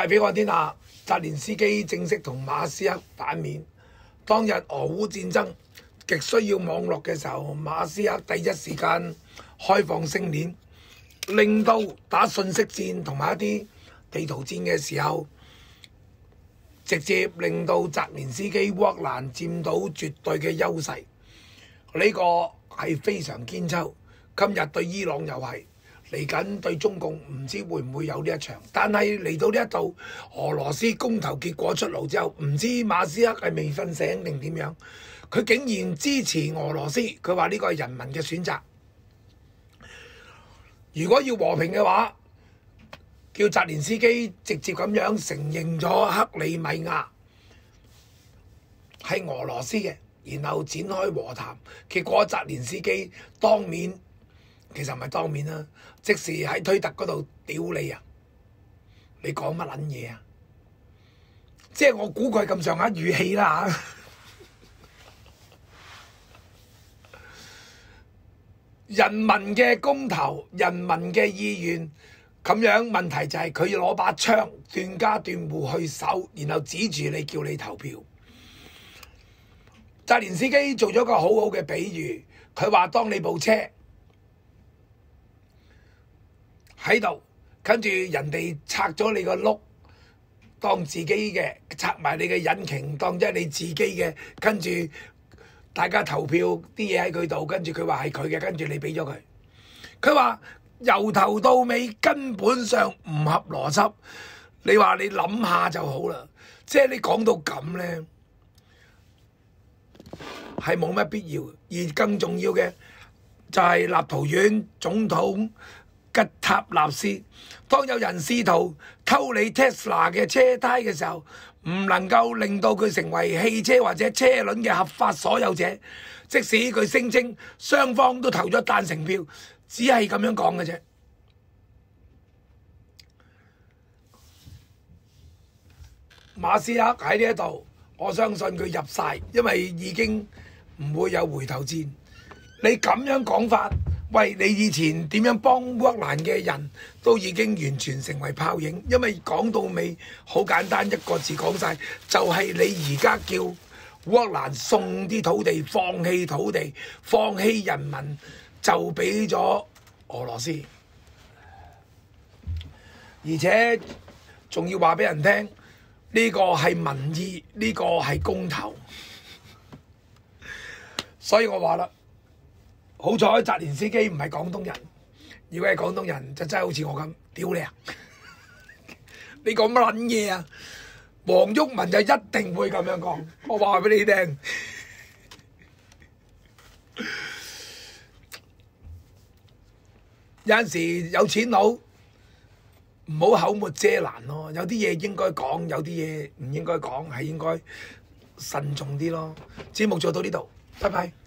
大比安天下，澤連斯基正式同馬斯克反面。當日俄烏戰爭極需要網絡嘅時候，馬斯克第一時間開放星鏈，令到打信息戰同埋一啲地圖戰嘅時候，直接令到澤連斯基烏克蘭佔到絕對嘅優勢。呢個係非常堅秋。今日對伊朗又係。嚟緊對中共唔知會唔會有呢一場，但係嚟到呢一度，俄羅斯公投結果出爐之後，唔知馬斯克係未瞓醒定點樣，佢竟然支持俄羅斯，佢話呢個係人民嘅選擇。如果要和平嘅話，叫澤連斯基直接咁樣承認咗克里米亞係俄羅斯嘅，然後展開和談。結果澤連斯基當面。其實唔係當面啦，即時喺推特嗰度屌你啊！你講乜撚嘢啊？即係我估佢係咁上下語氣啦嚇。人民嘅公投，人民嘅意願，咁樣問題就係佢要攞把槍斷家斷戶去守，然後指住你叫你投票。澤連斯基做咗個好好嘅比喻，佢話當你部車喺度，跟住人哋拆咗你個轆當自己嘅，拆埋你嘅引擎當即係你自己嘅，跟住大家投票啲嘢喺佢度，跟住佢話係佢嘅，跟住你俾咗佢。佢話由頭到尾根本上唔合邏輯，你話你諗下就好啦。即係你講到咁呢，係冇乜必要。而更重要嘅就係立陶宛總統吉塔納斯，當有人試圖偷你 Tesla 嘅車胎嘅時候，唔能夠令到佢成為汽車或者車輪嘅合法所有者，即使佢聲稱雙方都投咗贊成票，只係咁樣講嘅啫。馬斯克喺呢一度，我相信佢入晒，因為已經唔會有回頭箭。你咁樣講法，喂，你以前點樣幫烏克蘭嘅人都已經完全成為泡影，因為講到尾好簡單，一個字講晒，就係你而家叫烏克蘭送啲土地，放棄土地，放棄人民，就俾咗俄羅斯，而且仲要話俾人聽，呢個係民意，呢個係公投，所以我話啦。好彩澤連斯基唔係廣東人，如果係廣東人就真係好似我咁屌你啊！你講乜撚嘢啊？黃毓民就一定會咁樣講，我話俾你聽。有陣時有錢佬唔好口沒遮攔咯，有啲嘢應該講，有啲嘢唔應該講，係應該慎重啲咯。節目做到呢度，拜拜。